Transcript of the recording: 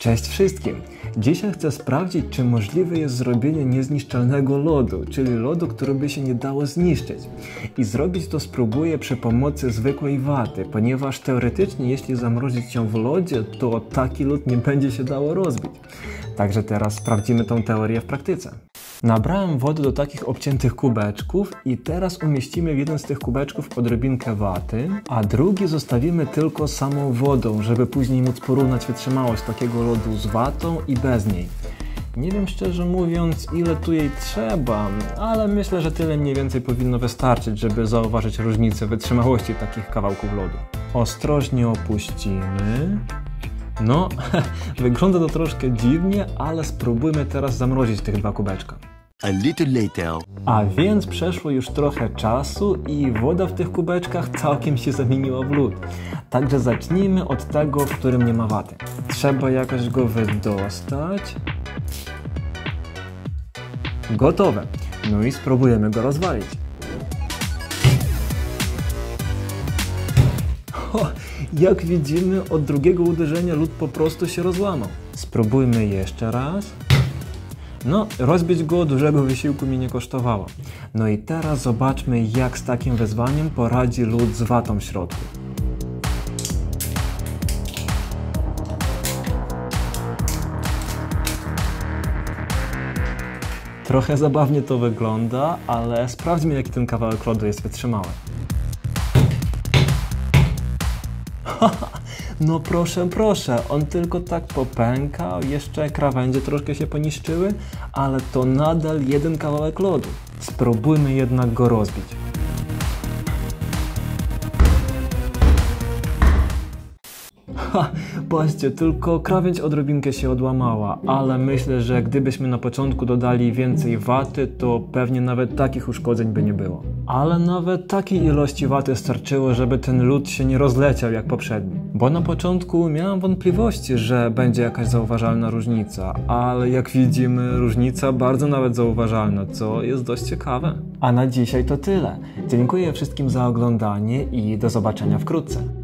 Cześć wszystkim! Dzisiaj chcę sprawdzić, czy możliwe jest zrobienie niezniszczalnego lodu, czyli lodu, który by się nie dało zniszczyć. I zrobić to spróbuję przy pomocy zwykłej waty, ponieważ teoretycznie jeśli zamrozić ją w lodzie, to taki lód nie będzie się dało rozbić. Także teraz sprawdzimy tą teorię w praktyce. Nabrałem wody do takich obciętych kubeczków i teraz umieścimy w jeden z tych kubeczków odrobinkę waty, a drugi zostawimy tylko samą wodą, żeby później móc porównać wytrzymałość takiego lodu z watą i bez niej. Nie wiem szczerze mówiąc, ile tu jej trzeba, ale myślę, że tyle mniej więcej powinno wystarczyć, żeby zauważyć różnicę wytrzymałości takich kawałków lodu. Ostrożnie opuścimy. No, wygląda to troszkę dziwnie, ale spróbujmy teraz zamrozić tych dwa kubeczka. A little later. A więc przeszło już trochę czasu i woda w tych kubeczkach całkiem się zamieniła w lód. Także zacznijmy od tego, w którym nie ma waty. Trzeba jakoś go wydostać. Gotowe. No i spróbujemy go rozwalić. Jak widzimy, od drugiego uderzenia lód po prostu się rozłamał. Spróbujmy jeszcze raz. No, rozbić go dużego wysiłku mi nie kosztowało. No i teraz zobaczmy, jak z takim wyzwaniem poradzi lód z watą w środku. Trochę zabawnie to wygląda, ale sprawdźmy, jaki ten kawałek lodu jest wytrzymały. No proszę, on tylko tak popękał, jeszcze krawędzie troszkę się poniszczyły, ale to nadal jeden kawałek lodu. Spróbujmy jednak go rozbić. Patrzcie, tylko krawędź odrobinkę się odłamała, ale myślę, że gdybyśmy na początku dodali więcej waty, to pewnie nawet takich uszkodzeń by nie było. Ale nawet takiej ilości waty starczyło, żeby ten lód się nie rozleciał jak poprzedni. Bo na początku miałem wątpliwości, że będzie jakaś zauważalna różnica, ale jak widzimy, różnica bardzo nawet zauważalna, co jest dość ciekawe. A na dzisiaj to tyle. Dziękuję wszystkim za oglądanie i do zobaczenia wkrótce.